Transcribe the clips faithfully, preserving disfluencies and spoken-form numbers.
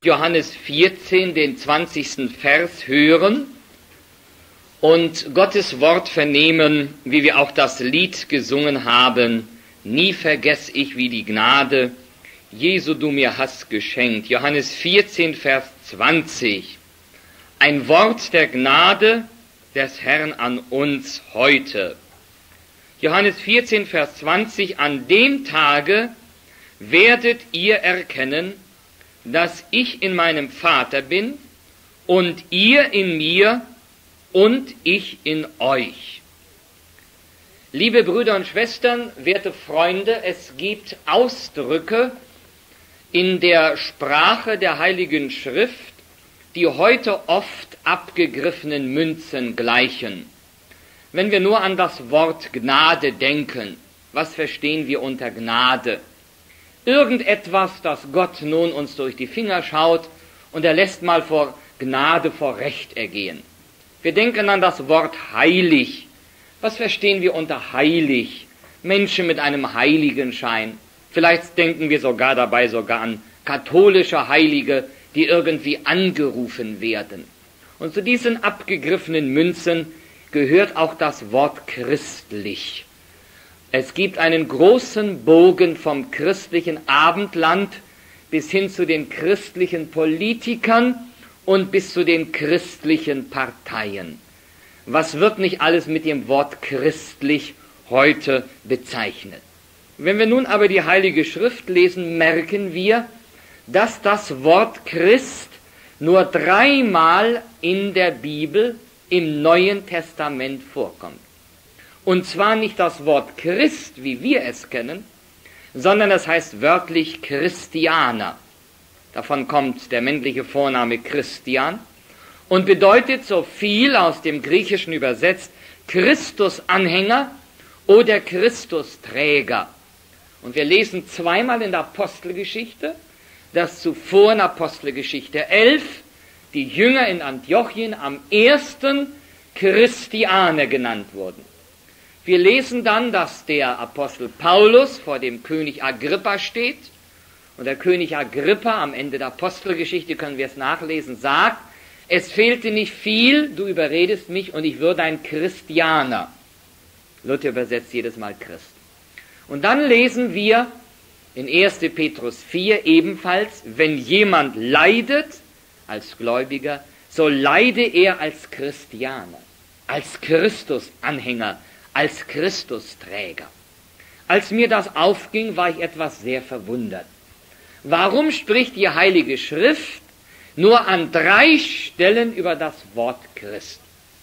Johannes vierzehn, den zwanzigsten Vers hören und Gottes Wort vernehmen, wie wir auch das Lied gesungen haben. Nie vergess ich, wie die Gnade Jesu du mir hast geschenkt. Johannes vierzehn, Vers zwanzig. Ein Wort der Gnade des Herrn an uns heute. Johannes vierzehn, Vers zwanzig. An dem Tage werdet ihr erkennen, dass ich in meinem Vater bin und ihr in mir und ich in euch. Liebe Brüder und Schwestern, werte Freunde, es gibt Ausdrücke in der Sprache der Heiligen Schrift, die heute oft abgegriffenen Münzen gleichen. Wenn wir nur an das Wort Gnade denken, was verstehen wir unter Gnade? Irgendetwas, das Gott nun uns durch die Finger schaut und er lässt mal vor Gnade vor Recht ergehen. Wir denken an das Wort heilig. Was verstehen wir unter heilig? Menschen mit einem Heiligenschein. Vielleicht denken wir sogar dabei sogar an katholische Heilige, die irgendwie angerufen werden. Und zu diesen abgegriffenen Münzen gehört auch das Wort christlich. Es gibt einen großen Bogen vom christlichen Abendland bis hin zu den christlichen Politikern und bis zu den christlichen Parteien. Was wird nicht alles mit dem Wort christlich heute bezeichnet? Wenn wir nun aber die Heilige Schrift lesen, merken wir, dass das Wort Christ nur dreimal in der Bibel im Neuen Testament vorkommt. Und zwar nicht das Wort Christ, wie wir es kennen, sondern es heißt wörtlich Christianer. Davon kommt der männliche Vorname Christian und bedeutet so viel aus dem Griechischen übersetzt Christusanhänger oder Christusträger. Und wir lesen zweimal in der Apostelgeschichte, dass zuvor in Apostelgeschichte elf die Jünger in Antiochien am ersten Christianer genannt wurden. Wir lesen dann, dass der Apostel Paulus vor dem König Agrippa steht und der König Agrippa am Ende der Apostelgeschichte, können wir es nachlesen, sagt, es fehlte nicht viel, du überredest mich und ich würde ein Christianer. Luther übersetzt jedes Mal Christ. Und dann lesen wir in erster Petrus vier ebenfalls, wenn jemand leidet als Gläubiger, so leide er als Christianer, als Christusanhänger, als Christusträger. Als mir das aufging, war ich etwas sehr verwundert. Warum spricht die Heilige Schrift nur an drei Stellen über das Wort Christ?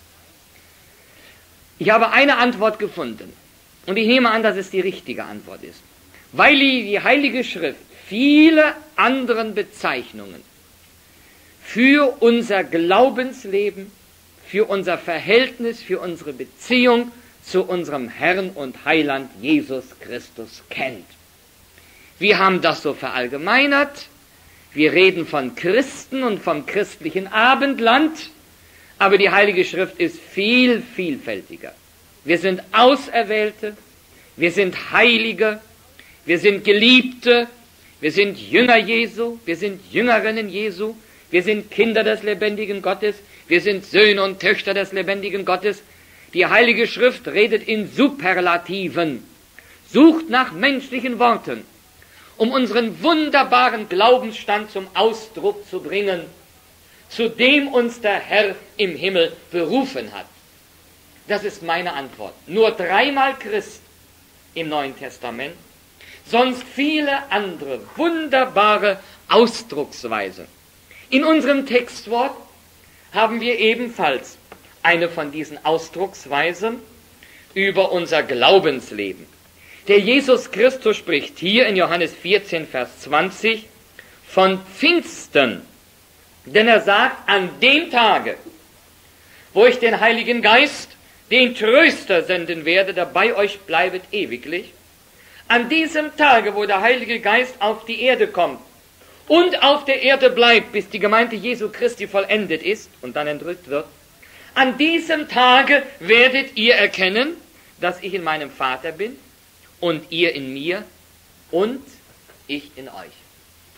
Ich habe eine Antwort gefunden und ich nehme an, dass es die richtige Antwort ist. Weil die Heilige Schrift viele anderen Bezeichnungen für unser Glaubensleben, für unser Verhältnis, für unsere Beziehung zu unserem Herrn und Heiland Jesus Christus kennt. Wir haben das so verallgemeinert, wir reden von Christen und vom christlichen Abendland, aber die Heilige Schrift ist viel vielfältiger. Wir sind Auserwählte, wir sind Heilige, wir sind Geliebte, wir sind Jünger Jesu, wir sind Jüngerinnen Jesu, wir sind Kinder des lebendigen Gottes, wir sind Söhne und Töchter des lebendigen Gottes. Die Heilige Schrift redet in Superlativen, sucht nach menschlichen Worten, um unseren wunderbaren Glaubensstand zum Ausdruck zu bringen, zu dem uns der Herr im Himmel berufen hat. Das ist meine Antwort. Nur dreimal Christ im Neuen Testament, sonst viele andere wunderbare Ausdrucksweisen. In unserem Textwort haben wir ebenfalls eine von diesen Ausdrucksweisen über unser Glaubensleben. Der Jesus Christus spricht hier in Johannes vierzehn, Vers zwanzig von Pfingsten. Denn er sagt, an dem Tage, wo ich den Heiligen Geist, den Tröster senden werde, der bei euch bleibet ewiglich, an diesem Tage, wo der Heilige Geist auf die Erde kommt und auf der Erde bleibt, bis die Gemeinde Jesu Christi vollendet ist und dann entrückt wird, an diesem Tage werdet ihr erkennen, dass ich in meinem Vater bin und ihr in mir und ich in euch.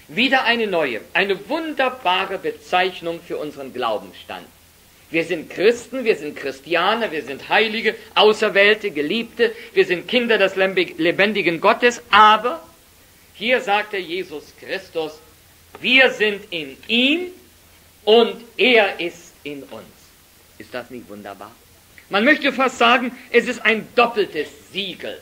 Wieder eine neue, eine wunderbare Bezeichnung für unseren Glaubensstand. Wir sind Christen, wir sind Christianer, wir sind Heilige, Auserwählte, Geliebte, wir sind Kinder des lebendigen Gottes, aber hier sagt der Jesus Christus, wir sind in ihm und er ist in uns. Ist das nicht wunderbar? Man möchte fast sagen, es ist ein doppeltes Siegel.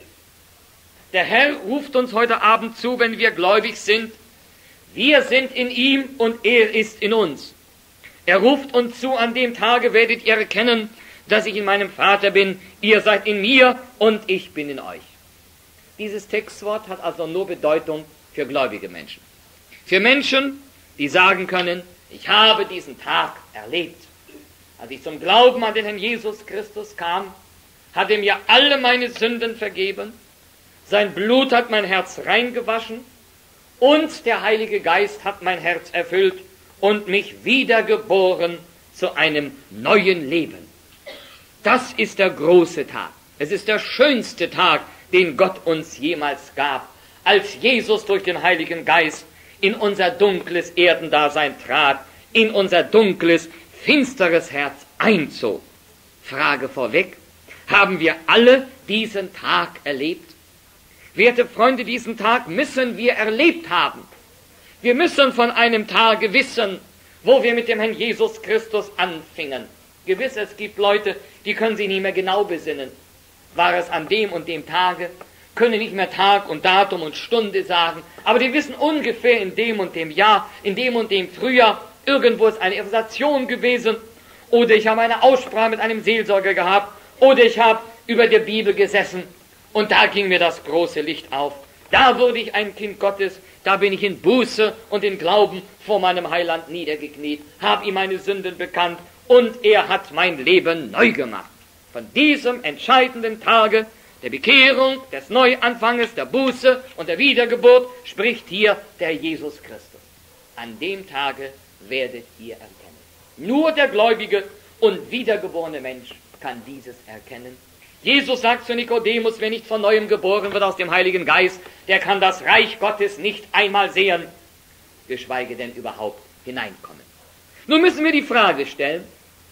Der Herr ruft uns heute Abend zu, wenn wir gläubig sind, wir sind in ihm und er ist in uns. Er ruft uns zu, an dem Tage werdet ihr erkennen, dass ich in meinem Vater bin, ihr seid in mir und ich bin in euch. Dieses Textwort hat also nur Bedeutung für gläubige Menschen. Für Menschen, die sagen können, ich habe diesen Tag erlebt. Als ich zum Glauben an den Herrn Jesus Christus kam, hat er mir alle meine Sünden vergeben, sein Blut hat mein Herz reingewaschen und der Heilige Geist hat mein Herz erfüllt und mich wiedergeboren zu einem neuen Leben. Das ist der große Tag. Es ist der schönste Tag, den Gott uns jemals gab, als Jesus durch den Heiligen Geist in unser dunkles Erdendasein trat, in unser dunkles, finsteres Herz einzog. Frage vorweg, haben wir alle diesen Tag erlebt? Werte Freunde, diesen Tag müssen wir erlebt haben. Wir müssen von einem Tage wissen, wo wir mit dem Herrn Jesus Christus anfingen. Gewiss, es gibt Leute, die können sich nicht mehr genau besinnen. War es an dem und dem Tage? Können nicht mehr Tag und Datum und Stunde sagen, aber die wissen ungefähr in dem und dem Jahr, in dem und dem Frühjahr, irgendwo ist eine Evangelisation gewesen, oder ich habe eine Aussprache mit einem Seelsorger gehabt, oder ich habe über der Bibel gesessen, und da ging mir das große Licht auf. Da wurde ich ein Kind Gottes, da bin ich in Buße und in Glauben vor meinem Heiland niedergekniet, habe ihm meine Sünden bekannt, und er hat mein Leben neu gemacht. Von diesem entscheidenden Tage der Bekehrung, des Neuanfanges, der Buße und der Wiedergeburt spricht hier der Jesus Christus. An dem Tage werdet ihr erkennen. Nur der gläubige und wiedergeborene Mensch kann dieses erkennen. Jesus sagt zu Nikodemus, wer nicht von Neuem geboren wird aus dem Heiligen Geist, der kann das Reich Gottes nicht einmal sehen, geschweige denn überhaupt hineinkommen. Nun müssen wir die Frage stellen,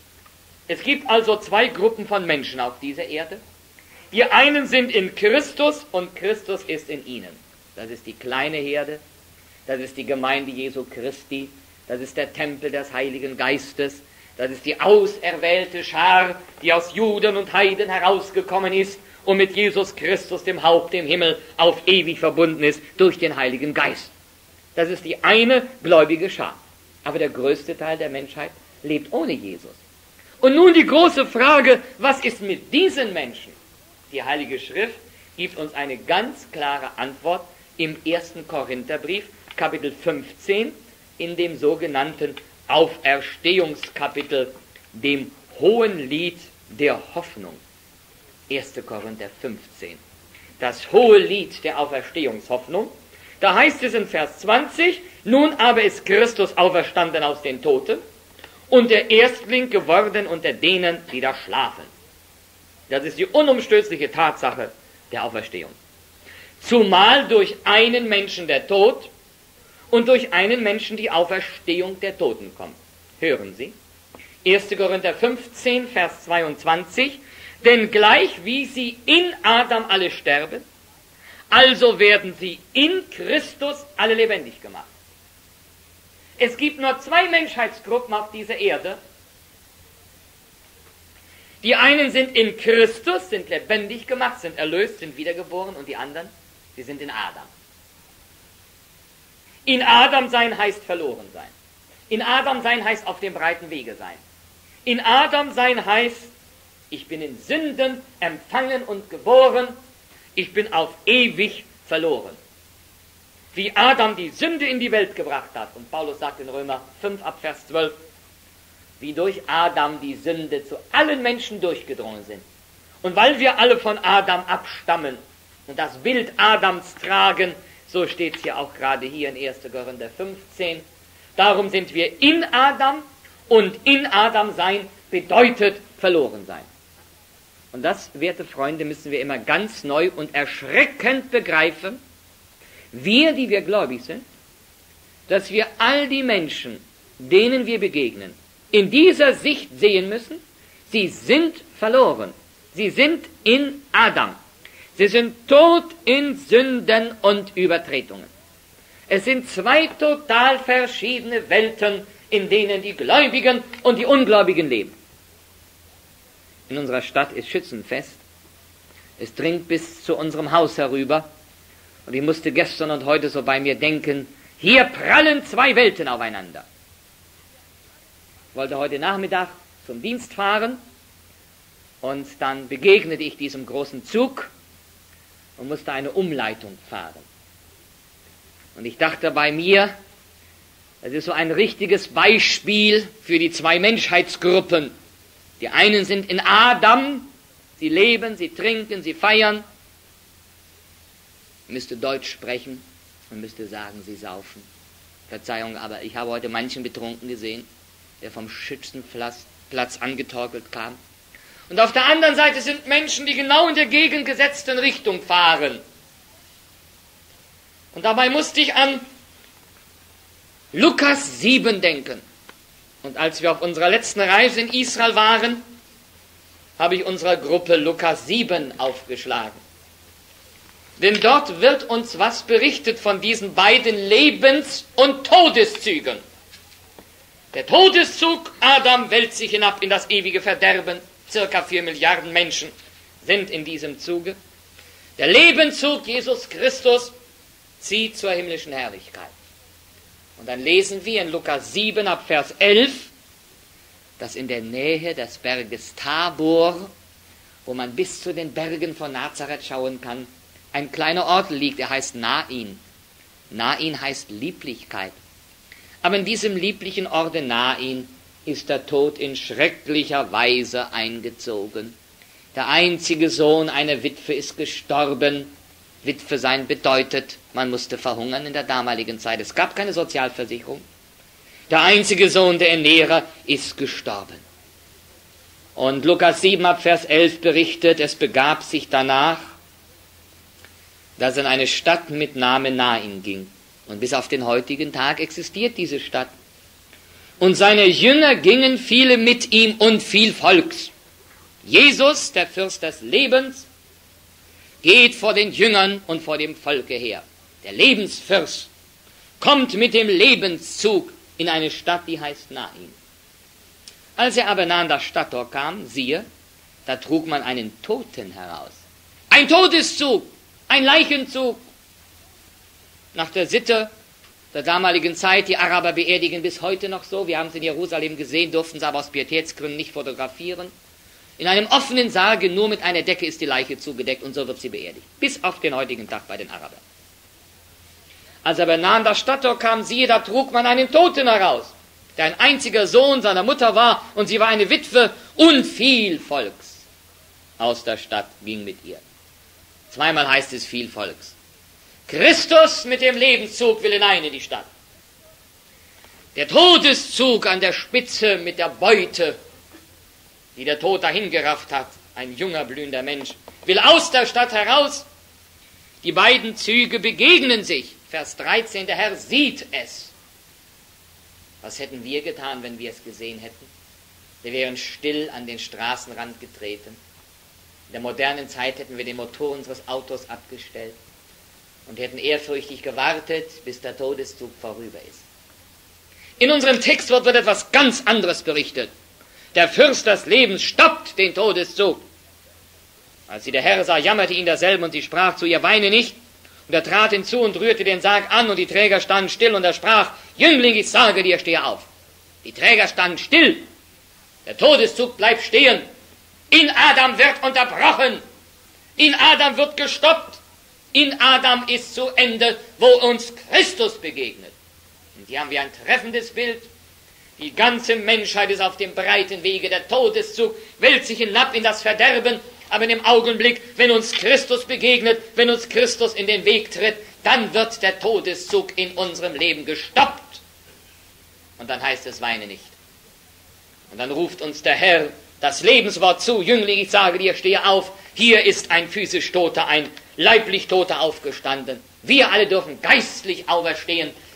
es gibt also zwei Gruppen von Menschen auf dieser Erde. Die einen sind in Christus und Christus ist in ihnen. Das ist die kleine Herde, das ist die Gemeinde Jesu Christi, das ist der Tempel des Heiligen Geistes, das ist die auserwählte Schar, die aus Juden und Heiden herausgekommen ist und mit Jesus Christus, dem Haupt im Himmel, auf ewig verbunden ist durch den Heiligen Geist. Das ist die eine gläubige Schar. Aber der größte Teil der Menschheit lebt ohne Jesus. Und nun die große Frage, was ist mit diesen Menschen? Die Heilige Schrift gibt uns eine ganz klare Antwort im ersten Korintherbrief, Kapitel fünfzehn, in dem sogenannten Auferstehungskapitel, dem hohen Lied der Hoffnung. erster Korinther fünfzehn. Das hohe Lied der Auferstehungshoffnung. Da heißt es in Vers zwanzig, nun aber ist Christus auferstanden aus den Toten und der Erstling geworden unter denen, die da schlafen. Das ist die unumstößliche Tatsache der Auferstehung. Zumal durch einen Menschen der Tod und durch einen Menschen die Auferstehung der Toten kommt. Hören Sie, erster Korinther fünfzehn, Vers zweiundzwanzig, denn gleich wie sie in Adam alle sterben, also werden sie in Christus alle lebendig gemacht. Es gibt nur zwei Menschheitsgruppen auf dieser Erde. Die einen sind in Christus, sind lebendig gemacht, sind erlöst, sind wiedergeboren, und die anderen, sie sind in Adam. In Adam sein heißt verloren sein. In Adam sein heißt auf dem breiten Wege sein. In Adam sein heißt, ich bin in Sünden empfangen und geboren, ich bin auf ewig verloren. Wie Adam die Sünde in die Welt gebracht hat, und Paulus sagt in Römer fünf ab Vers zwölf, wie durch Adam die Sünde zu allen Menschen durchgedrungen sind. Und weil wir alle von Adam abstammen und das Bild Adams tragen, so steht es ja auch gerade hier in erster Korinther fünfzehn, darum sind wir in Adam, und in Adam sein bedeutet verloren sein. Und das, werte Freunde, müssen wir immer ganz neu und erschreckend begreifen. Wir, die wir gläubig sind, dass wir all die Menschen, denen wir begegnen, in dieser Sicht sehen müssen, sie sind verloren. Sie sind in Adam. Sie sind tot in Sünden und Übertretungen. Es sind zwei total verschiedene Welten, in denen die Gläubigen und die Ungläubigen leben. In unserer Stadt ist Schützenfest. Es dringt bis zu unserem Haus herüber. Und ich musste gestern und heute so bei mir denken, hier prallen zwei Welten aufeinander. Ich wollte heute Nachmittag zum Dienst fahren und dann begegnete ich diesem großen Zug und musste eine Umleitung fahren. Und ich dachte bei mir, das ist so ein richtiges Beispiel für die zwei Menschheitsgruppen. Die einen sind in Adam, sie leben, sie trinken, sie feiern. Man müsste Deutsch sprechen und müsste sagen, sie saufen. Verzeihung, aber ich habe heute manchen Betrunken gesehen, der vom Schützenplatz angetorkelt kam. Und auf der anderen Seite sind Menschen, die genau in der gegengesetzten Richtung fahren. Und dabei musste ich an Lukas sieben denken. Und als wir auf unserer letzten Reise in Israel waren, habe ich unserer Gruppe Lukas sieben aufgeschlagen. Denn dort wird uns was berichtet von diesen beiden Lebens- und Todeszügen. Der Todeszug Adam wälzt sich hinab in das ewige Verderben. Circa vier Milliarden Menschen sind in diesem Zuge. Der Lebenszug Jesus Christus zieht zur himmlischen Herrlichkeit. Und dann lesen wir in Lukas sieben ab Vers elf, dass in der Nähe des Berges Tabor, wo man bis zu den Bergen von Nazareth schauen kann, ein kleiner Ort liegt, der heißt Nain. Nain heißt Lieblichkeit. Aber in diesem lieblichen Orte Nain ist der Tod in schrecklicher Weise eingezogen. Der einzige Sohn einer Witwe ist gestorben. Witwe sein bedeutet, man musste verhungern in der damaligen Zeit. Es gab keine Sozialversicherung. Der einzige Sohn der Ernährer ist gestorben. Und Lukas sieben ab Vers elf berichtet, es begab sich danach, dass er in eine Stadt mit Namen Nain ging. Und bis auf den heutigen Tag existiert diese Stadt. Und seine Jünger gingen viele mit ihm und viel Volks. Jesus, der Fürst des Lebens, geht vor den Jüngern und vor dem Volke her. Der Lebensfürst kommt mit dem Lebenszug in eine Stadt, die heißt Nain. Als er aber nah an das Stadttor kam, siehe, da trug man einen Toten heraus. Ein Todeszug, ein Leichenzug. Nach der Sitte der damaligen Zeit, die Araber beerdigen bis heute noch so, wir haben es in Jerusalem gesehen, durften sie aber aus Pietätsgründen nicht fotografieren. In einem offenen Sarge, nur mit einer Decke ist die Leiche zugedeckt und so wird sie beerdigt. Bis auf den heutigen Tag bei den Arabern. Als er aber nah an das Stadttor kam, siehe, da trug man einen Toten heraus, der ein einziger Sohn seiner Mutter war und sie war eine Witwe und viel Volks aus der Stadt ging mit ihr. Zweimal heißt es viel Volks. Christus mit dem Lebenszug will hinein in die Stadt. Der Todeszug an der Spitze mit der Beute, die der Tod dahingerafft hat, ein junger, blühender Mensch, will aus der Stadt heraus. Die beiden Züge begegnen sich. Vers dreizehn, der Herr sieht es. Was hätten wir getan, wenn wir es gesehen hätten? Wir wären still an den Straßenrand getreten. In der modernen Zeit hätten wir den Motor unseres Autos abgestellt und hätten ehrfürchtig gewartet, bis der Todeszug vorüber ist. In unserem Textwort wird etwas ganz anderes berichtet. Der Fürst des Lebens stoppt den Todeszug. Als sie der Herr sah, jammerte ihn derselben und sie sprach zu ihr, weine nicht. Und er trat hinzu und rührte den Sarg an und die Träger standen still und er sprach, Jüngling, ich sage dir, stehe auf. Die Träger standen still. Der Todeszug bleibt stehen. In Adam wird unterbrochen. In Adam wird gestoppt. In Adam ist zu Ende, wo uns Christus begegnet. Und hier haben wir ein treffendes Bild. Die ganze Menschheit ist auf dem breiten Wege. Der Todeszug wälzt sich hinab in das Verderben. Aber in dem Augenblick, wenn uns Christus begegnet, wenn uns Christus in den Weg tritt, dann wird der Todeszug in unserem Leben gestoppt. Und dann heißt es, weine nicht. Und dann ruft uns der Herr das Lebenswort zu, Jüngling, ich sage dir, stehe auf. Hier ist ein physisch Toter, ein leiblich Toter aufgestanden. Wir alle dürfen geistlich auferstehen.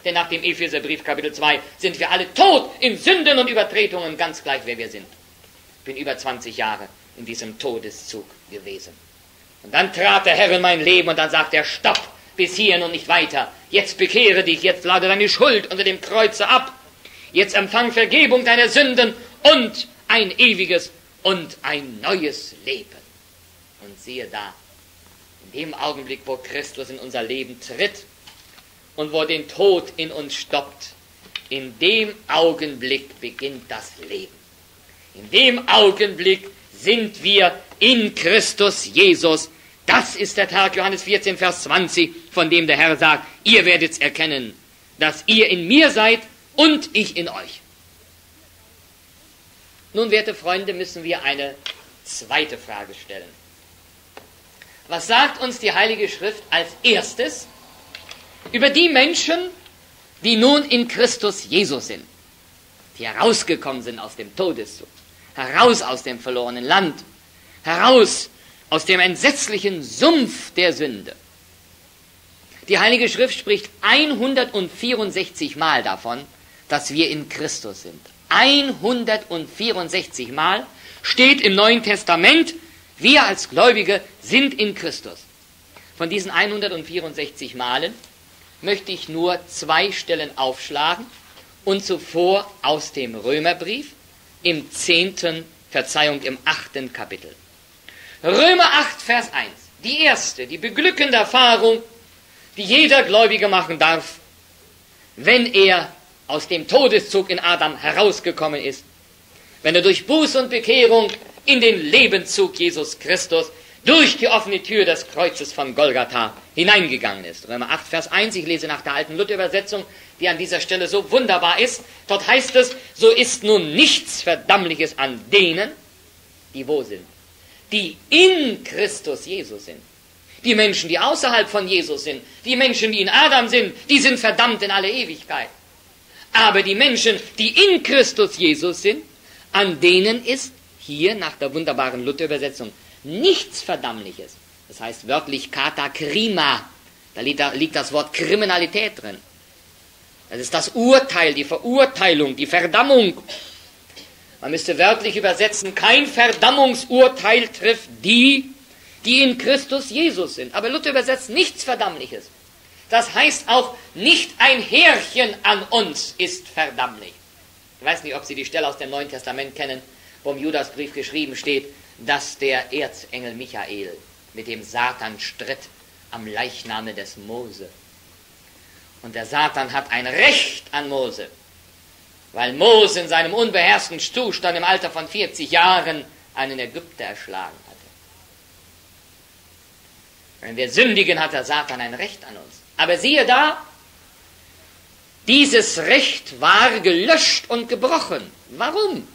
Denn nach dem Epheserbrief Kapitel zwei sind wir alle tot in Sünden und Übertretungen, ganz gleich wer wir sind. Ich bin über zwanzig Jahre in diesem Todeszug gewesen. Und dann trat der Herr in mein Leben und dann sagt er, stopp, bis hierhin und nicht weiter. Jetzt bekehre dich, jetzt lade deine Schuld unter dem Kreuze ab. Jetzt empfang Vergebung deiner Sünden und ein ewiges und ein neues Leben. Und siehe da, in dem Augenblick, wo Christus in unser Leben tritt und wo den Tod in uns stoppt, in dem Augenblick beginnt das Leben. In dem Augenblick sind wir in Christus Jesus. Das ist der Tag, Johannes vierzehn, Vers zwanzig, von dem der Herr sagt, ihr werdet's erkennen, dass ihr in mir seid und ich in euch. Nun, werte Freunde, müssen wir eine zweite Frage stellen. Was sagt uns die Heilige Schrift als erstes über die Menschen, die nun in Christus Jesus sind, die herausgekommen sind aus dem Todeszug, heraus aus dem verlorenen Land, heraus aus dem entsetzlichen Sumpf der Sünde? Die Heilige Schrift spricht hundertvierundsechzig Mal davon, dass wir in Christus sind. hundertvierundsechzig Mal steht im Neuen Testament, wir als Gläubige sind in Christus. Von diesen hundertvierundsechzig Malen möchte ich nur zwei Stellen aufschlagen und zuvor aus dem Römerbrief im zehnten, Verzeihung, im achten Kapitel. Römer acht, Vers eins. Die erste, die beglückende Erfahrung, die jeder Gläubige machen darf, wenn er aus dem Todeszug in Adam herausgekommen ist, wenn er durch Buß und Bekehrung in den Lebenszug Jesus Christus durch die offene Tür des Kreuzes von Golgatha hineingegangen ist. Römer acht, Vers eins, ich lese nach der alten Luther-Übersetzung, die an dieser Stelle so wunderbar ist. Dort heißt es, so ist nun nichts Verdammliches an denen, die wo sind, die in Christus Jesus sind. Die Menschen, die außerhalb von Jesus sind, die Menschen, die in Adam sind, die sind verdammt in alle Ewigkeit. Aber die Menschen, die in Christus Jesus sind, an denen ist hier nach der wunderbaren Luther-Übersetzung nichts Verdammliches. Das heißt wörtlich katakrima. Da liegt, da liegt das Wort Kriminalität drin. Das ist das Urteil, die Verurteilung, die Verdammung. Man müsste wörtlich übersetzen, kein Verdammungsurteil trifft die, die in Christus Jesus sind. Aber Luther übersetzt nichts Verdammliches. Das heißt auch, nicht ein Härchen an uns ist verdammlich. Ich weiß nicht, ob Sie die Stelle aus dem Neuen Testament kennen, wo im Judasbrief geschrieben steht, dass der Erzengel Michael mit dem Satan stritt am Leichname des Mose. Und der Satan hat ein Recht an Mose, weil Mose in seinem unbeherrschten Zustand im Alter von vierzig Jahren einen Ägypter erschlagen hatte. Wenn wir sündigen, hat der Satan ein Recht an uns. Aber siehe da, dieses Recht war gelöscht und gebrochen. Warum?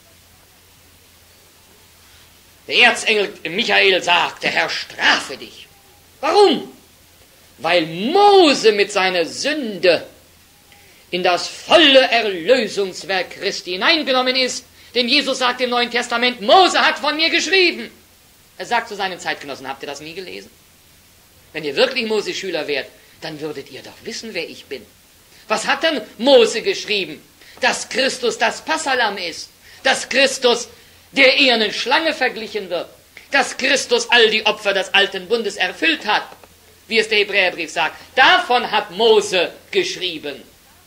Der Erzengel Michael sagt, der Herr strafe dich. Warum? Weil Mose mit seiner Sünde in das volle Erlösungswerk Christi hineingenommen ist. Denn Jesus sagt im Neuen Testament, Mose hat von mir geschrieben. Er sagt zu seinen Zeitgenossen, habt ihr das nie gelesen? Wenn ihr wirklich Mose Schüler wärt, dann würdet ihr doch wissen, wer ich bin. Was hat denn Mose geschrieben? Dass Christus das Passalam ist. Dass Christus der ehernen Schlange verglichen wird. Dass Christus all die Opfer des alten Bundes erfüllt hat. Wie es der Hebräerbrief sagt. Davon hat Mose geschrieben.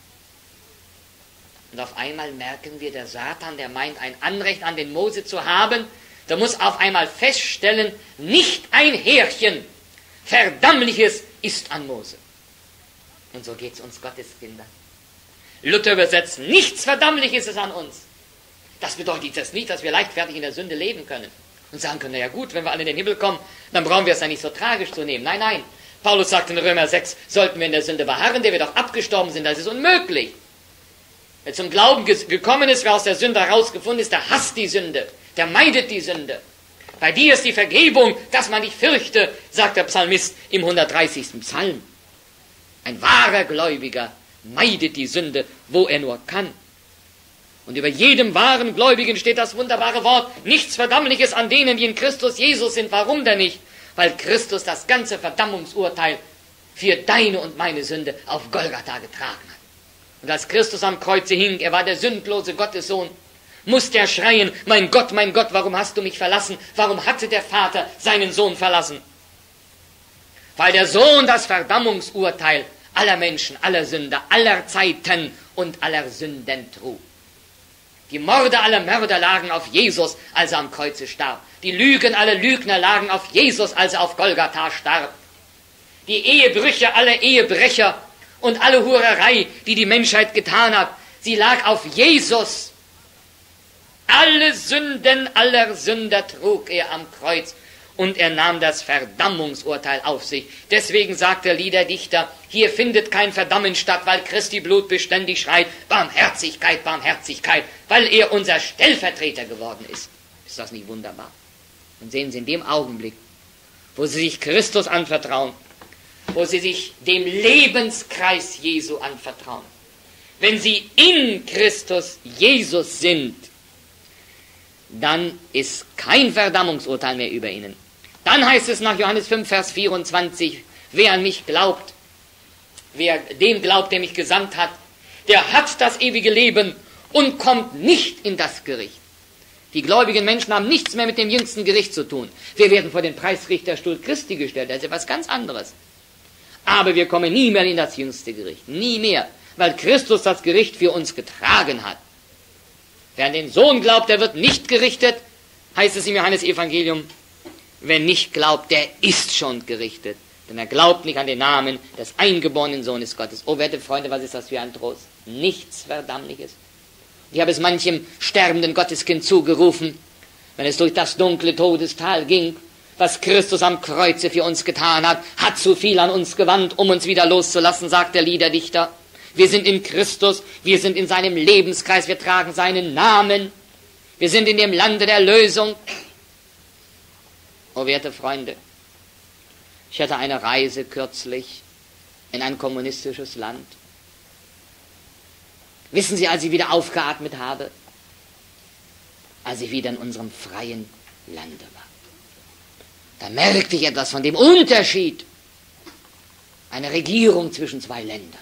Und auf einmal merken wir, der Satan, der meint, ein Anrecht an den Mose zu haben, der muss auf einmal feststellen, nicht ein Härchen Verdammliches ist an Mose. Und so geht es uns Gotteskinder. Luther übersetzt, nichts Verdammliches ist an uns. Das bedeutet jetzt nicht, dass wir leichtfertig in der Sünde leben können und sagen können, na ja gut, wenn wir alle in den Himmel kommen, dann brauchen wir es ja nicht so tragisch zu nehmen. Nein, nein. Paulus sagt in Römer sechs, sollten wir in der Sünde beharren, der wir doch abgestorben sind, das ist unmöglich. Wer zum Glauben gekommen ist, wer aus der Sünde herausgefunden ist, der hasst die Sünde, der meidet die Sünde. Bei dir ist die Vergebung, dass man dich fürchte, sagt der Psalmist im hundertdreißigsten Psalm. Ein wahrer Gläubiger meidet die Sünde, wo er nur kann. Und über jedem wahren Gläubigen steht das wunderbare Wort, nichts Verdammliches an denen, die in Christus Jesus sind. Warum denn nicht? Weil Christus das ganze Verdammungsurteil für deine und meine Sünde auf Golgatha getragen hat. Und als Christus am Kreuze hing, er war der sündlose Gottessohn, musste er schreien, mein Gott, mein Gott, warum hast du mich verlassen? Warum hatte der Vater seinen Sohn verlassen? Weil der Sohn das Verdammungsurteil aller Menschen, aller Sünder, aller Zeiten und aller Sünden trug. Die Morde aller Mörder lagen auf Jesus, als er am Kreuze starb. Die Lügen aller Lügner lagen auf Jesus, als er auf Golgatha starb. Die Ehebrüche aller Ehebrecher und alle Hurerei, die die Menschheit getan hat, sie lag auf Jesus. Alle Sünden aller Sünder trug er am Kreuz und er nahm das Verdammungsurteil auf sich. Deswegen sagt der Liederdichter, hier findet kein Verdammen statt, weil Christi Blut beständig schreit, Barmherzigkeit, Barmherzigkeit, weil er unser Stellvertreter geworden ist. Ist das nicht wunderbar? Und sehen Sie in dem Augenblick, wo Sie sich Christus anvertrauen, wo Sie sich dem Lebenskreis Jesu anvertrauen, wenn Sie in Christus Jesus sind, dann ist kein Verdammungsurteil mehr über ihnen. Dann heißt es nach Johannes fünf, Vers vierundzwanzig, wer an mich glaubt, wer dem glaubt, der mich gesandt hat, der hat das ewige Leben und kommt nicht in das Gericht. Die gläubigen Menschen haben nichts mehr mit dem jüngsten Gericht zu tun. Wir werden vor den Preisrichterstuhl Christi gestellt, das ist etwas ganz anderes. Aber wir kommen nie mehr in das jüngste Gericht, nie mehr, weil Christus das Gericht für uns getragen hat. Wer an den Sohn glaubt, der wird nicht gerichtet, heißt es im Johannesevangelium. Wer nicht glaubt, der ist schon gerichtet. Denn er glaubt nicht an den Namen des eingeborenen Sohnes Gottes. Oh, werte Freunde, was ist das für ein Trost? Nichts Verdammliches. Ich habe es manchem sterbenden Gotteskind zugerufen, wenn es durch das dunkle Todestal ging. Was Christus am Kreuze für uns getan hat, hat zu viel an uns gewandt, um uns wieder loszulassen, sagt der Liederdichter. Wir sind in Christus, wir sind in seinem Lebenskreis, wir tragen seinen Namen, wir sind in dem Lande der Erlösung. Oh, werte Freunde, ich hatte eine Reise kürzlich in ein kommunistisches Land. Wissen Sie, als ich wieder aufgeatmet habe, als ich wieder in unserem freien Lande war, da merkte ich etwas von dem Unterschied einer Regierung zwischen zwei Ländern.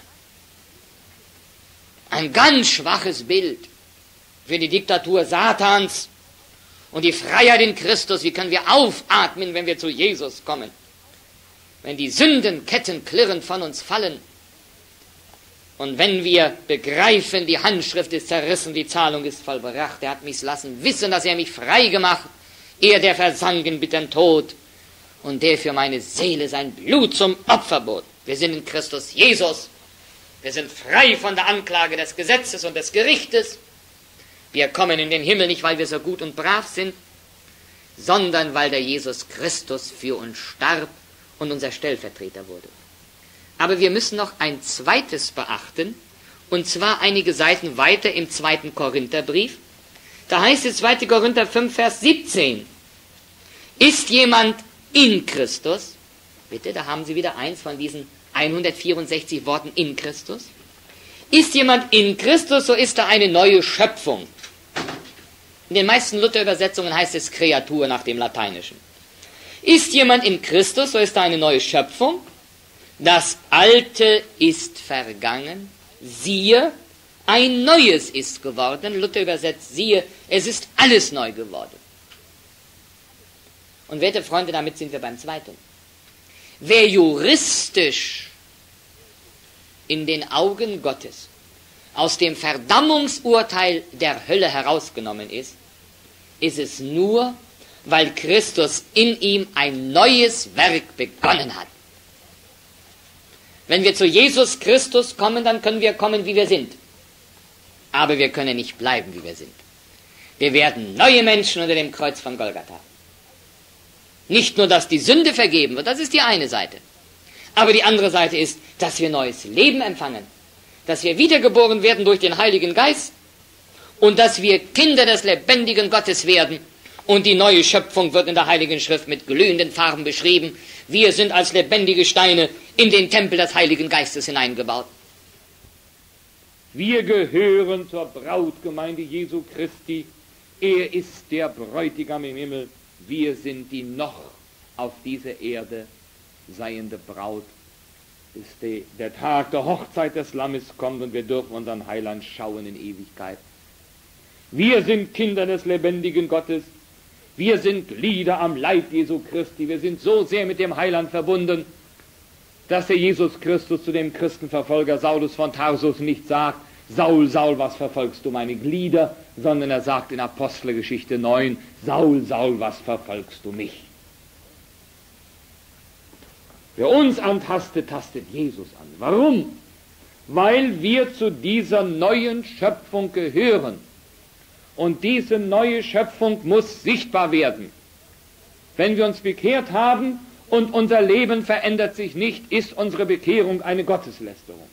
Ein ganz schwaches Bild für die Diktatur Satans und die Freiheit in Christus. Wie können wir aufatmen, wenn wir zu Jesus kommen? Wenn die Sündenketten klirrend von uns fallen und wenn wir begreifen, die Handschrift ist zerrissen, die Zahlung ist vollbracht, er hat mich lassen wissen, dass er mich frei gemacht, er, der versank in bittern Tod und der für meine Seele sein Blut zum Opfer bot. Wir sind in Christus Jesus. Wir sind frei von der Anklage des Gesetzes und des Gerichtes. Wir kommen in den Himmel nicht, weil wir so gut und brav sind, sondern weil der Jesus Christus für uns starb und unser Stellvertreter wurde. Aber wir müssen noch ein zweites beachten, und zwar einige Seiten weiter im zweiten Korintherbrief. Da heißt es zweiter Korinther fünf, Vers siebzehn. Ist jemand in Christus? Bitte, da haben Sie wieder eins von diesen hundertvierundsechzig Worten in Christus. Ist jemand in Christus, so ist er eine neue Schöpfung. In den meisten Luther-Übersetzungen heißt es Kreatur nach dem Lateinischen. Ist jemand in Christus, so ist er eine neue Schöpfung. Das Alte ist vergangen. Siehe, ein Neues ist geworden. Luther übersetzt, siehe, es ist alles neu geworden. Und werte Freunde, damit sind wir beim Zweiten. Wer juristisch in den Augen Gottes aus dem Verdammungsurteil der Hölle herausgenommen ist, ist es nur, weil Christus in ihm ein neues Werk begonnen hat. Wenn wir zu Jesus Christus kommen, dann können wir kommen, wie wir sind. Aber wir können nicht bleiben, wie wir sind. Wir werden neue Menschen unter dem Kreuz von Golgatha. Nicht nur, dass die Sünde vergeben wird, das ist die eine Seite. Aber die andere Seite ist, dass wir neues Leben empfangen. Dass wir wiedergeboren werden durch den Heiligen Geist. Und dass wir Kinder des lebendigen Gottes werden. Und die neue Schöpfung wird in der Heiligen Schrift mit glühenden Farben beschrieben. Wir sind als lebendige Steine in den Tempel des Heiligen Geistes hineingebaut. Wir gehören zur Brautgemeinde Jesu Christi. Er ist der Bräutigam im Himmel. Wir sind die noch auf dieser Erde seiende Braut. bis die, der Tag der Hochzeit des Lammes kommt und wir dürfen unseren Heiland schauen in Ewigkeit. Wir sind Kinder des lebendigen Gottes. Wir sind Glieder am Leib Jesu Christi. Wir sind so sehr mit dem Heiland verbunden, dass der Jesus Christus zu dem Christenverfolger Saulus von Tarsus nicht sagt, Saul, Saul, was verfolgst du meine Glieder, sondern er sagt in Apostelgeschichte neun, Saul, Saul, was verfolgst du mich? Wer uns antastet, tastet Jesus an. Warum? Weil wir zu dieser neuen Schöpfung gehören. Und diese neue Schöpfung muss sichtbar werden. Wenn wir uns bekehrt haben und unser Leben verändert sich nicht, ist unsere Bekehrung eine Gotteslästerung.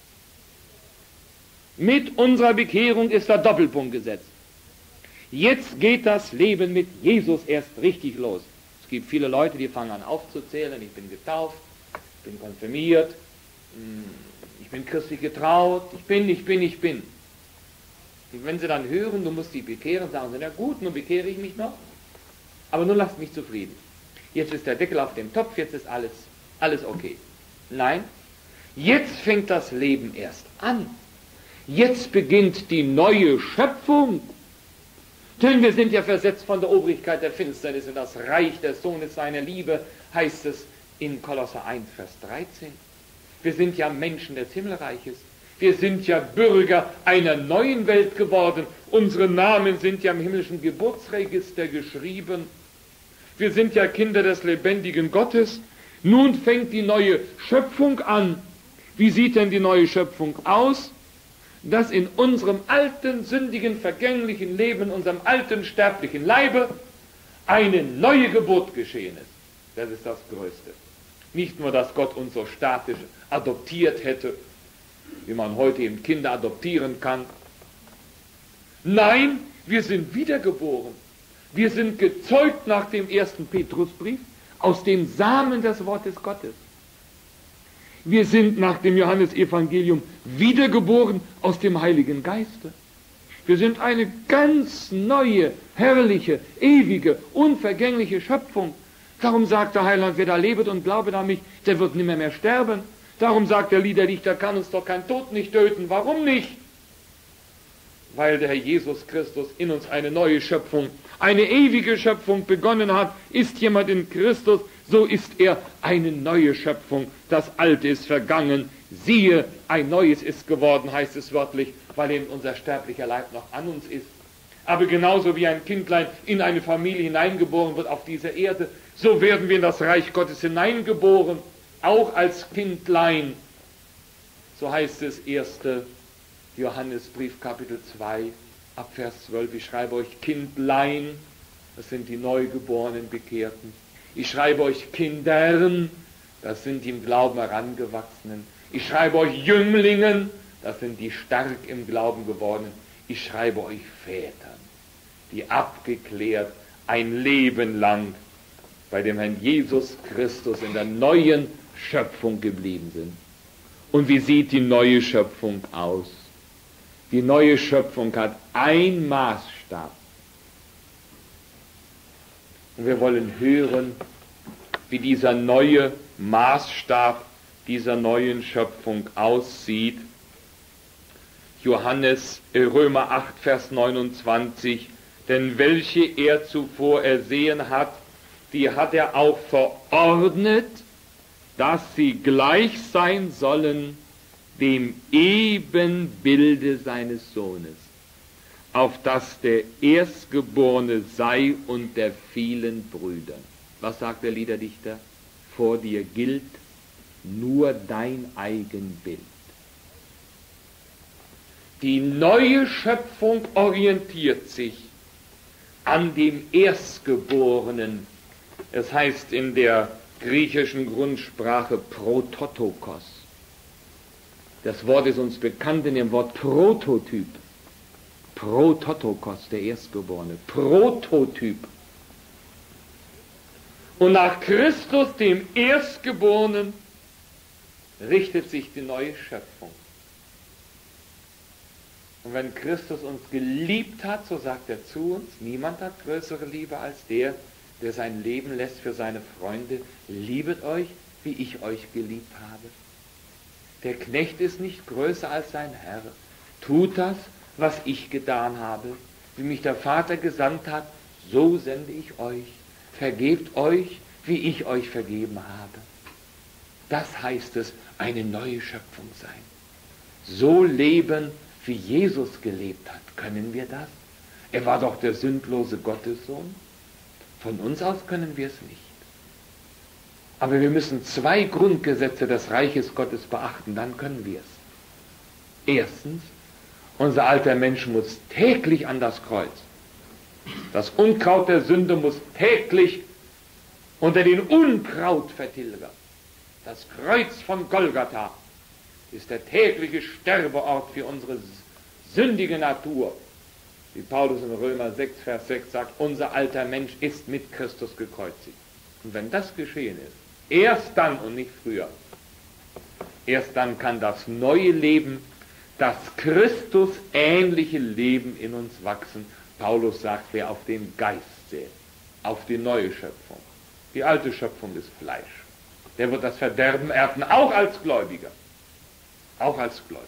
Mit unserer Bekehrung ist der Doppelpunkt gesetzt. Jetzt geht das Leben mit Jesus erst richtig los. Es gibt viele Leute, die fangen an aufzuzählen, ich bin getauft, ich bin konfirmiert, ich bin christlich getraut, ich bin, ich bin, ich bin. Und wenn sie dann hören, du musst dich bekehren, sagen sie, na gut, nun bekehre ich mich noch, aber nun lasst mich zufrieden. Jetzt ist der Deckel auf dem Topf, jetzt ist alles, alles okay. Nein, jetzt fängt das Leben erst an. Jetzt beginnt die neue Schöpfung. Denn wir sind ja versetzt von der Obrigkeit der Finsternis in das Reich des Sohnes seiner Liebe, heißt es in Kolosser eins, Vers dreizehn. Wir sind ja Menschen des Himmelreiches. Wir sind ja Bürger einer neuen Welt geworden. Unsere Namen sind ja im himmlischen Geburtsregister geschrieben. Wir sind ja Kinder des lebendigen Gottes. Nun fängt die neue Schöpfung an. Wie sieht denn die neue Schöpfung aus? Dass in unserem alten, sündigen, vergänglichen Leben, unserem alten, sterblichen Leibe eine neue Geburt geschehen ist. Das ist das Größte. Nicht nur, dass Gott uns so statisch adoptiert hätte, wie man heute eben Kinder adoptieren kann. Nein, wir sind wiedergeboren. Wir sind gezeugt nach dem ersten Petrusbrief aus dem Samen des Wortes Gottes. Wir sind nach dem Johannesevangelium wiedergeboren aus dem Heiligen Geiste. Wir sind eine ganz neue, herrliche, ewige, unvergängliche Schöpfung. Darum sagt der Heiland, wer da lebt und glaube an mich, der wird nimmer mehr sterben. Darum sagt der Liederdichter, kann uns doch kein Tod nicht töten. Warum nicht? Weil der Herr Jesus Christus in uns eine neue Schöpfung, eine ewige Schöpfung begonnen hat. Ist jemand in Christus, so ist er eine neue Schöpfung. Das Alte ist vergangen. Siehe, ein Neues ist geworden, heißt es wörtlich, weil eben unser sterblicher Leib noch an uns ist. Aber genauso wie ein Kindlein in eine Familie hineingeboren wird auf dieser Erde, so werden wir in das Reich Gottes hineingeboren, auch als Kindlein. So heißt es erster Johannesbrief, Kapitel zwei, ab Vers zwölf. Ich schreibe euch Kindlein, das sind die neugeborenen Bekehrten. Ich schreibe euch Kindern, das sind die im Glauben herangewachsenen. Ich schreibe euch Jünglingen, das sind die stark im Glauben gewordenen. Ich schreibe euch Vätern, die abgeklärt ein Leben lang bei dem Herrn Jesus Christus in der neuen Schöpfung geblieben sind. Und wie sieht die neue Schöpfung aus? Die neue Schöpfung hat einen Maßstab. Und wir wollen hören, wie dieser neue Maßstab dieser neuen Schöpfung aussieht. Johannes, äh, Römer acht, Vers neunundzwanzig. Denn welche er zuvor ersehen hat, die hat er auch verordnet, dass sie gleich sein sollen dem Ebenbilde seines Sohnes, auf dass der Erstgeborene sei unter vielen Brüdern. Was sagt der Liederdichter? Vor dir gilt nur dein Eigenbild. Die neue Schöpfung orientiert sich an dem Erstgeborenen. Es heißt in der griechischen Grundsprache Prototokos. Das Wort ist uns bekannt in dem Wort Prototyp. Prototokos, der Erstgeborene. Prototyp. Und nach Christus, dem Erstgeborenen, richtet sich die neue Schöpfung. Und wenn Christus uns geliebt hat, so sagt er zu uns, niemand hat größere Liebe als der, der sein Leben lässt für seine Freunde. Liebet euch, wie ich euch geliebt habe. Der Knecht ist nicht größer als sein Herr. Tut das, was ich getan habe. Wie mich der Vater gesandt hat, so sende ich euch. Vergebt euch, wie ich euch vergeben habe. Das heißt es, eine neue Schöpfung sein. So leben, wie Jesus gelebt hat. Können wir das? Er war doch der sündlose Gottessohn. Von uns aus können wir es nicht. Aber wir müssen zwei Grundgesetze des Reiches Gottes beachten, dann können wir es. Erstens, unser alter Mensch muss täglich an das Kreuz. Das Unkraut der Sünde muss täglich unter den Unkrautvertilger. Das Kreuz von Golgatha ist der tägliche Sterbeort für unsere sündige Natur. Wie Paulus in Römer sechs, Vers sechs sagt, unser alter Mensch ist mit Christus gekreuzigt. Und wenn das geschehen ist, erst dann und nicht früher, erst dann kann das neue Leben, das Christus ähnliche Leben in uns wachsen. Paulus sagt, wer auf den Geist sät, auf die neue Schöpfung. Die alte Schöpfung ist Fleisch. Der wird das Verderben ernten, auch als Gläubiger. Auch als Gläubiger.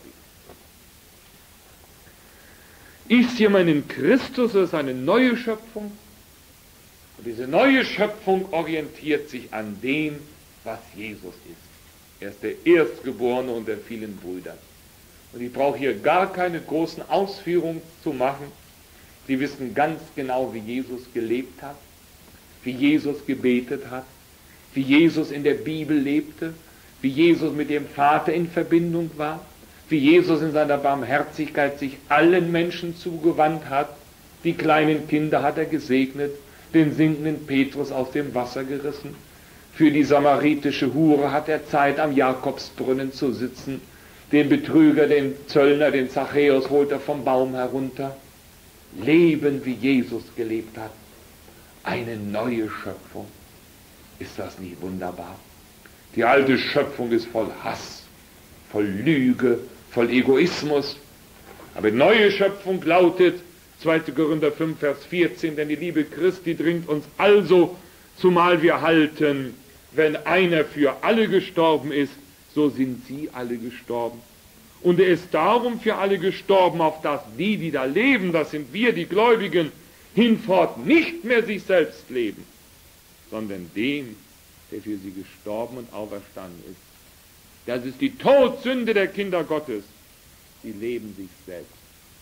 Ist jemand in Christus, das ist eine neue Schöpfung. Und diese neue Schöpfung orientiert sich an dem, was Jesus ist. Er ist der Erstgeborene unter vielen Brüdern. Und ich brauche hier gar keine großen Ausführungen zu machen. Sie wissen ganz genau, wie Jesus gelebt hat, wie Jesus gebetet hat, wie Jesus in der Bibel lebte, wie Jesus mit dem Vater in Verbindung war, wie Jesus in seiner Barmherzigkeit sich allen Menschen zugewandt hat. Die kleinen Kinder hat er gesegnet, den sinkenden Petrus aus dem Wasser gerissen. Für die samaritische Hure hat er Zeit, am Jakobsbrunnen zu sitzen. Den Betrüger, den Zöllner, den Zachäus holt er vom Baum herunter. Leben, wie Jesus gelebt hat. Eine neue Schöpfung. Ist das nicht wunderbar? Die alte Schöpfung ist voll Hass, voll Lüge, voll Egoismus. Aber die neue Schöpfung lautet, zweiter Korinther fünf, Vers vierzehn, denn die Liebe Christi dringt uns also, zumal wir halten, wenn einer für alle gestorben ist, so sind sie alle gestorben. Und er ist darum für alle gestorben, auf dass die, die da leben, das sind wir, die Gläubigen, hinfort nicht mehr sich selbst leben, sondern dem, der für sie gestorben und auferstanden ist. Das ist die Todsünde der Kinder Gottes. Sie leben sich selbst.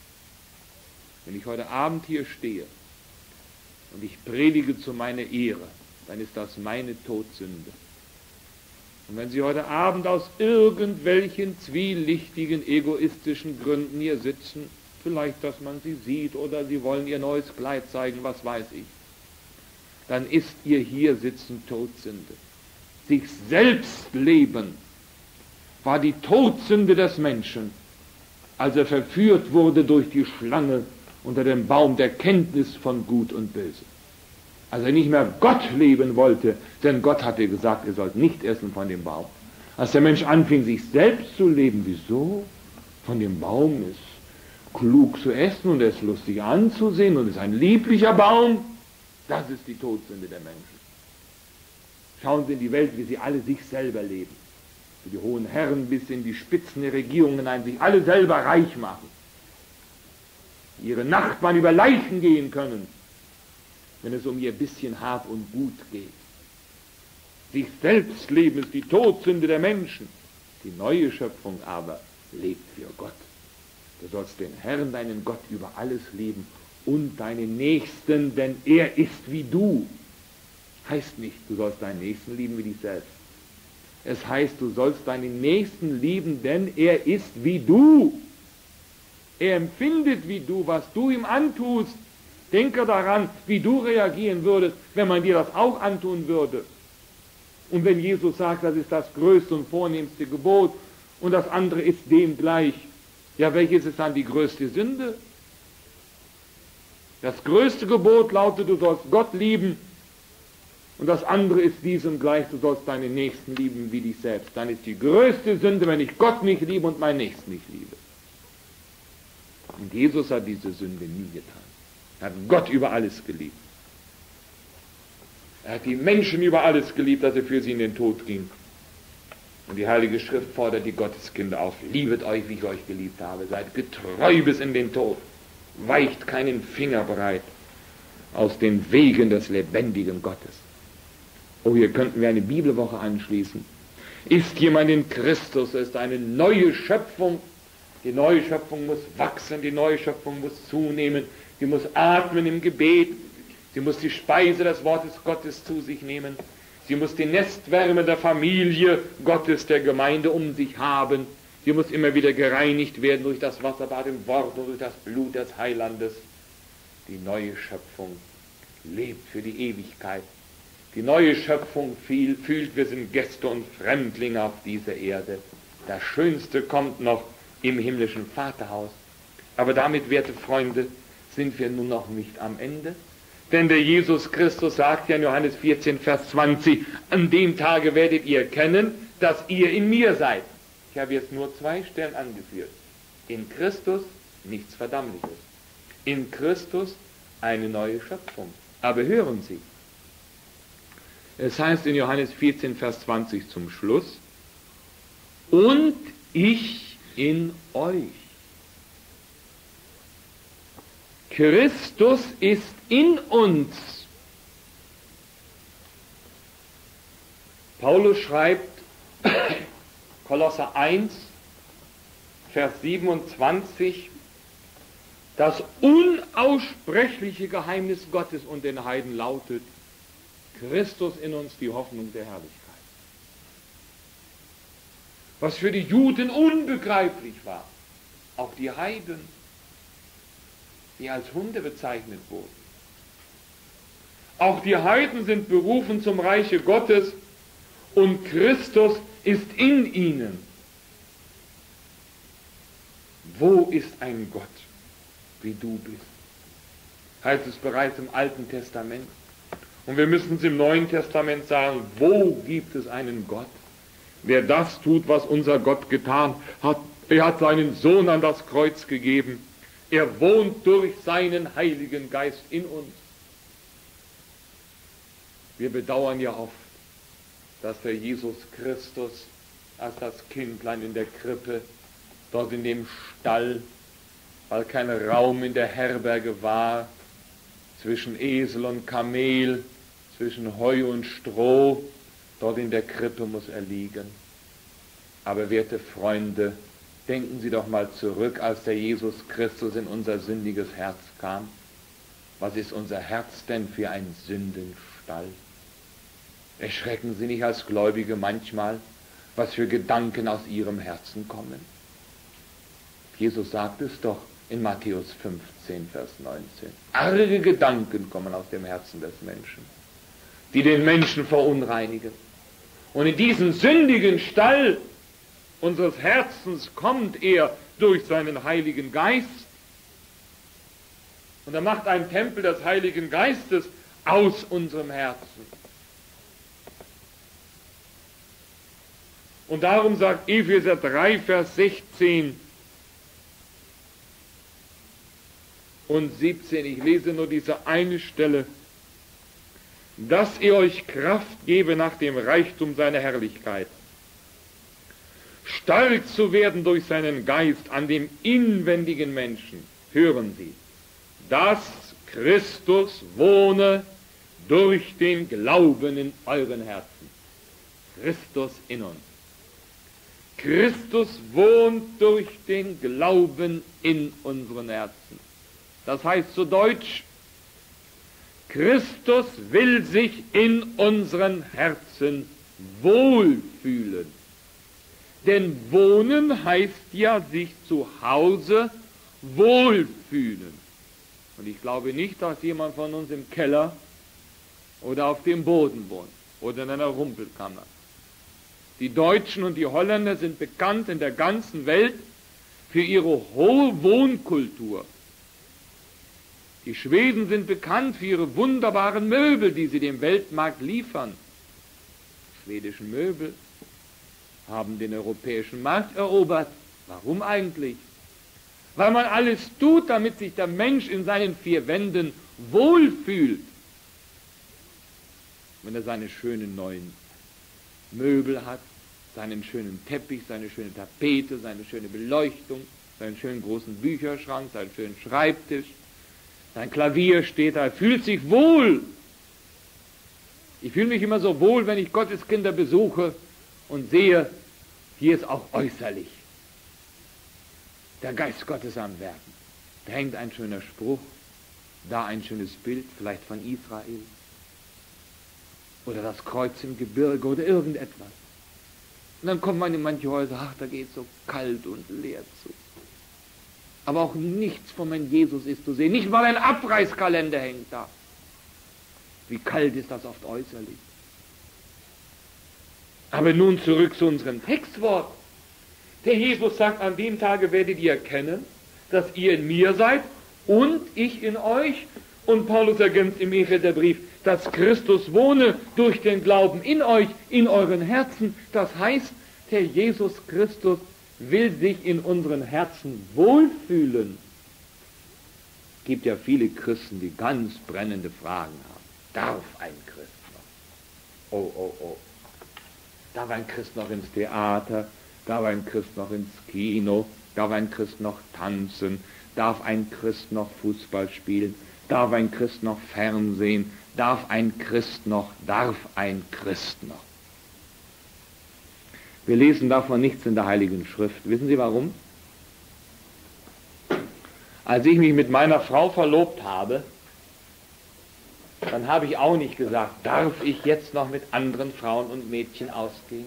Wenn ich heute Abend hier stehe und ich predige zu meiner Ehre, dann ist das meine Todsünde. Und wenn Sie heute Abend aus irgendwelchen zwielichtigen, egoistischen Gründen hier sitzen, vielleicht, dass man Sie sieht oder Sie wollen Ihr neues Kleid zeigen, was weiß ich, dann ist Ihr Hier-Sitzen Todsünde. Sich selbst leben war die Todsünde des Menschen, als er verführt wurde durch die Schlange unter dem Baum der Kenntnis von Gut und Böse. Als er nicht mehr Gott leben wollte, denn Gott hatte gesagt, ihr sollt nicht essen von dem Baum. Als der Mensch anfing, sich selbst zu leben, wieso? Von dem Baum ist klug zu essen und er ist lustig anzusehen und ist ein lieblicher Baum. Das ist die Todsünde der Menschen. Schauen Sie in die Welt, wie sie alle sich selber leben. Wie die hohen Herren bis in die Spitzen der Regierung hinein sich alle selber reich machen. Ihre Nachbarn über Leichen gehen können, wenn es um ihr bisschen Hab und Gut geht. Sich selbst leben ist die Todsünde der Menschen. Die neue Schöpfung aber lebt für Gott. Du sollst den Herrn, deinen Gott, über alles lieben und deinen Nächsten, denn er ist wie du. Heißt nicht, du sollst deinen Nächsten lieben wie dich selbst. Es heißt, du sollst deinen Nächsten lieben, denn er ist wie du. Er empfindet wie du, was du ihm antust. Denke daran, wie du reagieren würdest, wenn man dir das auch antun würde. Und wenn Jesus sagt, das ist das größte und vornehmste Gebot und das andere ist dem gleich, ja, welches ist dann die größte Sünde? Das größte Gebot lautet, du sollst Gott lieben und das andere ist diesem gleich, du sollst deinen Nächsten lieben wie dich selbst. Dann ist die größte Sünde, wenn ich Gott nicht liebe und meinen Nächsten nicht liebe. Und Jesus hat diese Sünde nie getan. Er hat Gott über alles geliebt. Er hat die Menschen über alles geliebt, dass er für sie in den Tod ging. Und die Heilige Schrift fordert die Gotteskinder auf: Liebet euch, wie ich euch geliebt habe. Seid getreu bis in den Tod. Weicht keinen Finger breit aus den Wegen des lebendigen Gottes. Oh, hier könnten wir eine Bibelwoche anschließen. Ist jemand in Christus, ist eine neue Schöpfung. Die neue Schöpfung muss wachsen, die neue Schöpfung muss zunehmen, sie muss atmen im Gebet, sie muss die Speise des Wortes Gottes zu sich nehmen, sie muss die Nestwärme der Familie Gottes, der Gemeinde um sich haben, sie muss immer wieder gereinigt werden durch das Wasserbad im Wort und durch das Blut des Heilandes. Die neue Schöpfung lebt für die Ewigkeit. Die neue Schöpfung fühlt, wir sind Gäste und Fremdlinge auf dieser Erde. Das Schönste kommt noch im himmlischen Vaterhaus. Aber damit, werte Freunde, sind wir nun noch nicht am Ende. Denn der Jesus Christus sagt ja in Johannes vierzehn, Vers zwanzig, an dem Tage werdet ihr erkennen, dass ihr in mir seid. Ich habe jetzt nur zwei Stellen angeführt. In Christus nichts Verdammliches. In Christus eine neue Schöpfung. Aber hören Sie, es heißt in Johannes vierzehn, Vers zwanzig zum Schluss, und ich in euch. Christus ist in uns. Paulus schreibt, Kolosser eins, Vers siebenundzwanzig, das unaussprechliche Geheimnis Gottes und den Heiden lautet: Christus in uns, die Hoffnung der Herrlichkeit. Was für die Juden unbegreiflich war, auch die Heiden, die als Hunde bezeichnet wurden. Auch die Heiden sind berufen zum Reiche Gottes und Christus ist in ihnen. Wo ist ein Gott, wie du bist? Heißt es bereits im Alten Testament. Und wir müssen es im Neuen Testament sagen, wo gibt es einen Gott, der das tut, was unser Gott getan hat? Er hat seinen Sohn an das Kreuz gegeben. Er wohnt durch seinen Heiligen Geist in uns. Wir bedauern ja oft, dass der Jesus Christus als das Kindlein in der Krippe, dort in dem Stall, weil kein Raum in der Herberge war, zwischen Esel und Kamel, zwischen Heu und Stroh, dort in der Krippe muss er liegen. Aber werte Freunde, denken Sie doch mal zurück, als der Jesus Christus in unser sündiges Herz kam. Was ist unser Herz denn für ein Sündenstall? Erschrecken Sie nicht als Gläubige manchmal, was für Gedanken aus Ihrem Herzen kommen? Jesus sagt es doch in Matthäus fünfzehn, Vers neunzehn. Arge Gedanken kommen aus dem Herzen des Menschen, die den Menschen verunreinigen. Und in diesen sündigen Stall unseres Herzens kommt er durch seinen Heiligen Geist. Und er macht einen Tempel des Heiligen Geistes aus unserem Herzen. Und darum sagt Epheser drei, Vers sechzehn und siebzehn, ich lese nur diese eine Stelle, dass er euch Kraft gebe nach dem Reichtum seiner Herrlichkeit, stark zu werden durch seinen Geist an dem inwendigen Menschen. Hören Sie, dass Christus wohne durch den Glauben in euren Herzen. Christus in uns. Christus wohnt durch den Glauben in unseren Herzen. Das heißt zu Deutsch, Christus will sich in unseren Herzen wohlfühlen. Denn wohnen heißt ja sich zu Hause wohlfühlen. Und ich glaube nicht, dass jemand von uns im Keller oder auf dem Boden wohnt oder in einer Rumpelkammer. Die Deutschen und die Holländer sind bekannt in der ganzen Welt für ihre hohe Wohnkultur. Die Schweden sind bekannt für ihre wunderbaren Möbel, die sie dem Weltmarkt liefern. Die schwedischen Möbel haben den europäischen Markt erobert. Warum eigentlich? Weil man alles tut, damit sich der Mensch in seinen vier Wänden wohlfühlt. Wenn er seine schönen neuen Möbel hat, seinen schönen Teppich, seine schöne Tapete, seine schöne Beleuchtung, seinen schönen großen Bücherschrank, seinen schönen Schreibtisch, sein Klavier steht da, er fühlt sich wohl. Ich fühle mich immer so wohl, wenn ich Gotteskinder besuche und sehe, hier ist auch äußerlich der Geist Gottes am Werken. Da hängt ein schöner Spruch, da ein schönes Bild, vielleicht von Israel, oder das Kreuz im Gebirge oder irgendetwas. Und dann kommt man in manche Häuser, ach, da geht es so kalt und leer zu. Aber auch nichts von meinem Jesus ist zu sehen, nicht mal ein Abreißkalender hängt da. Wie kalt ist das oft äußerlich. Aber nun zurück zu unserem Textwort. Der Jesus sagt, an dem Tage werdet ihr erkennen, dass ihr in mir seid und ich in euch. Und Paulus ergänzt im Epheserbrief, dass Christus wohne durch den Glauben in euch, in euren Herzen. Das heißt, der Jesus Christus will sich in unseren Herzen wohlfühlen. Es gibt ja viele Christen, die ganz brennende Fragen haben. Darf ein Christ noch? Oh, oh, oh. Darf ein Christ noch ins Theater? Darf ein Christ noch ins Kino? Darf ein Christ noch tanzen? Darf ein Christ noch Fußball spielen? Darf ein Christ noch Fernsehen? Darf ein Christ noch? Darf ein Christ noch? Wir lesen davon nichts in der Heiligen Schrift. Wissen Sie warum? Als ich mich mit meiner Frau verlobt habe, dann habe ich auch nicht gesagt, darf ich jetzt noch mit anderen Frauen und Mädchen ausgehen?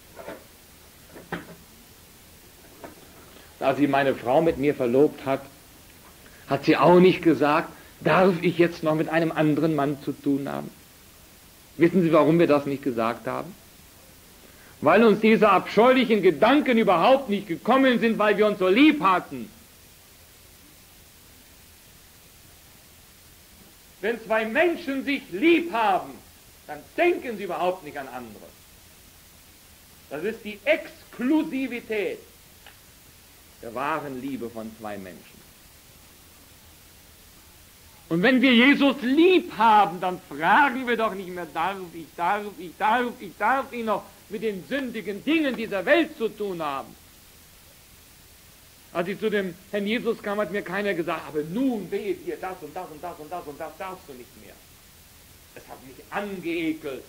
Als sie meine Frau mit mir verlobt hat, hat sie auch nicht gesagt, darf ich jetzt noch mit einem anderen Mann zu tun haben? Wissen Sie, warum wir das nicht gesagt haben? Weil uns diese abscheulichen Gedanken überhaupt nicht gekommen sind, weil wir uns so lieb hatten. Wenn zwei Menschen sich lieb haben, dann denken sie überhaupt nicht an andere. Das ist die Exklusivität der wahren Liebe von zwei Menschen. Und wenn wir Jesus lieb haben, dann fragen wir doch nicht mehr, darf ich, darf ich, darf ich, darf ich noch mit den sündigen Dingen dieser Welt zu tun haben. Als ich zu dem Herrn Jesus kam, hat mir keiner gesagt, aber nun wehe dir das und das und das und das und das darfst du nicht mehr. Es hat mich angeekelt.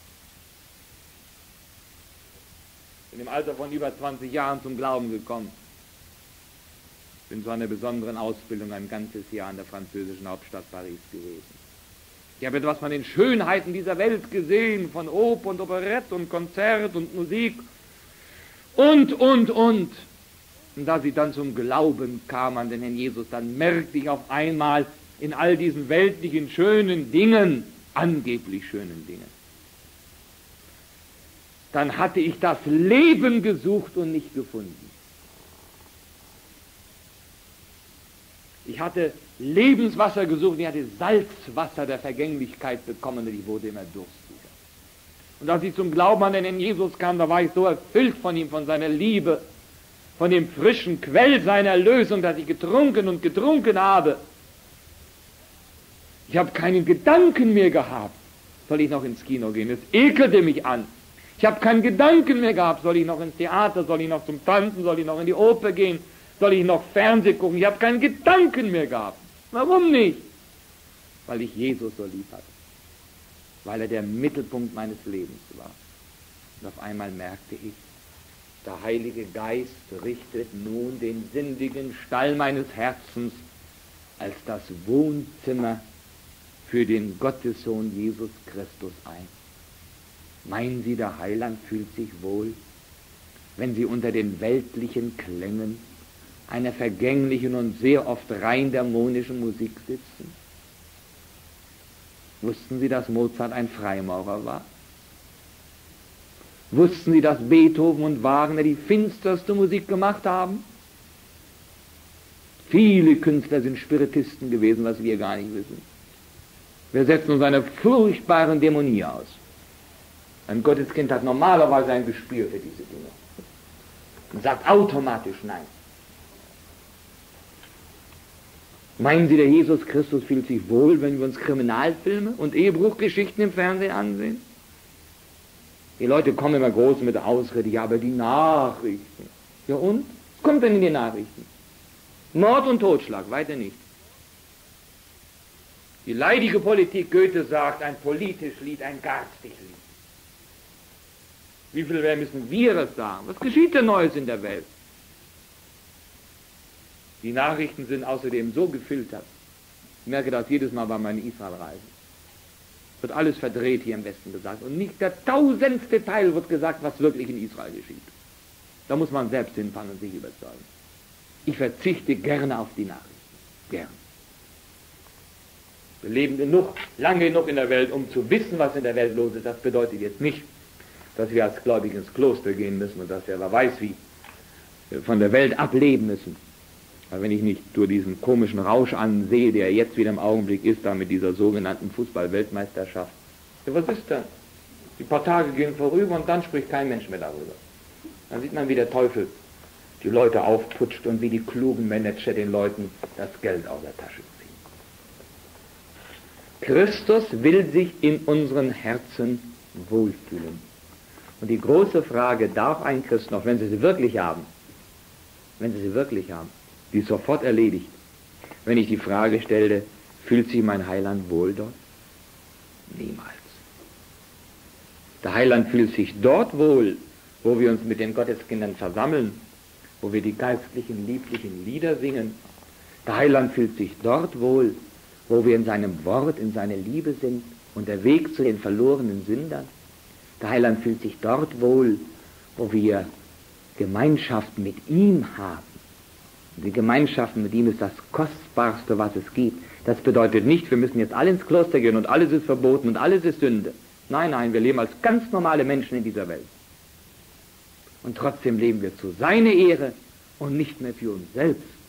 Ich bin im Alter von über zwanzig Jahren zum Glauben gekommen. Bin zu einer besonderen Ausbildung ein ganzes Jahr in der französischen Hauptstadt Paris gewesen. Ich habe etwas von den Schönheiten dieser Welt gesehen, von Oper und Operette und Konzert und Musik und, und, und. Und da sie dann zum Glauben kam an den Herrn Jesus, dann merkte ich auf einmal in all diesen weltlichen schönen Dingen, angeblich schönen Dingen, dann hatte ich das Leben gesucht und nicht gefunden. Ich hatte Lebenswasser gesucht, ich hatte Salzwasser der Vergänglichkeit bekommen und ich wurde immer durstiger. Und als ich zum Glauben an den Herrn Jesus kam, da war ich so erfüllt von ihm, von seiner Liebe, von dem frischen Quell seiner Erlösung, dass ich getrunken und getrunken habe. Ich habe keinen Gedanken mehr gehabt, soll ich noch ins Kino gehen? Es ekelte mich an. Ich habe keinen Gedanken mehr gehabt, soll ich noch ins Theater, soll ich noch zum Tanzen, soll ich noch in die Oper gehen, soll ich noch Fernsehen gucken? Ich habe keinen Gedanken mehr gehabt. Warum nicht? Weil ich Jesus so lieb hatte. Weil er der Mittelpunkt meines Lebens war. Und auf einmal merkte ich, der Heilige Geist richtet nun den sündigen Stall meines Herzens als das Wohnzimmer für den Gottessohn Jesus Christus ein. Meinen Sie, der Heiland fühlt sich wohl, wenn Sie unter den weltlichen Klängen einer vergänglichen und sehr oft rein dämonischen Musik sitzen? Wussten Sie, dass Mozart ein Freimaurer war? Wussten Sie, dass Beethoven und Wagner die finsterste Musik gemacht haben? Viele Künstler sind Spiritisten gewesen, was wir gar nicht wissen. Wir setzen uns einer furchtbaren Dämonie aus. Ein Gotteskind hat normalerweise ein Gespür für diese Dinge und sagt automatisch Nein. Meinen Sie, der Jesus Christus fühlt sich wohl, wenn wir uns Kriminalfilme und Ehebruchgeschichten im Fernsehen ansehen? Die Leute kommen immer groß mit der Ausrede, ja, aber die Nachrichten. Ja und? Was kommt denn in die Nachrichten? Mord und Totschlag, weiter nicht. Die leidige Politik, Goethe sagt, ein politisches Lied, ein garstiges Lied. Wie viel mehr müssen wir es sagen? Was geschieht denn Neues in der Welt? Die Nachrichten sind außerdem so gefiltert. Ich merke das jedes Mal bei meinen Israel-Reisen. Es wird alles verdreht hier im Westen gesagt. Und nicht der tausendste Teil wird gesagt, was wirklich in Israel geschieht. Da muss man selbst hinfahren und sich überzeugen. Ich verzichte gerne auf die Nachrichten. Gern. Wir leben genug, lange genug in der Welt, um zu wissen, was in der Welt los ist. Das bedeutet jetzt nicht, dass wir als Gläubige ins Kloster gehen müssen und dass wir wer weiß wie von der Welt ableben müssen. Aber wenn ich nicht durch diesen komischen Rausch ansehe, der jetzt wieder im Augenblick ist, da mit dieser sogenannten Fußball-Weltmeisterschaft. Ja, was ist da? Die paar Tage gehen vorüber und dann spricht kein Mensch mehr darüber. Dann sieht man, wie der Teufel die Leute aufputscht und wie die klugen Manager den Leuten das Geld aus der Tasche ziehen. Christus will sich in unseren Herzen wohlfühlen. Und die große Frage, darf ein Christ noch, wenn sie sie wirklich haben, wenn sie sie wirklich haben, die ist sofort erledigt. Wenn ich die Frage stelle, fühlt sich mein Heiland wohl dort? Niemals. Der Heiland fühlt sich dort wohl, wo wir uns mit den Gotteskindern versammeln, wo wir die geistlichen, lieblichen Lieder singen. Der Heiland fühlt sich dort wohl, wo wir in seinem Wort, in seiner Liebe sind und der Weg zu den verlorenen Sündern. Der Heiland fühlt sich dort wohl, wo wir Gemeinschaft mit ihm haben. Die Gemeinschaft mit ihm ist das Kostbarste, was es gibt. Das bedeutet nicht, wir müssen jetzt alle ins Kloster gehen und alles ist verboten und alles ist Sünde. Nein, nein, wir leben als ganz normale Menschen in dieser Welt. Und trotzdem leben wir zu seiner Ehre und nicht mehr für uns selbst.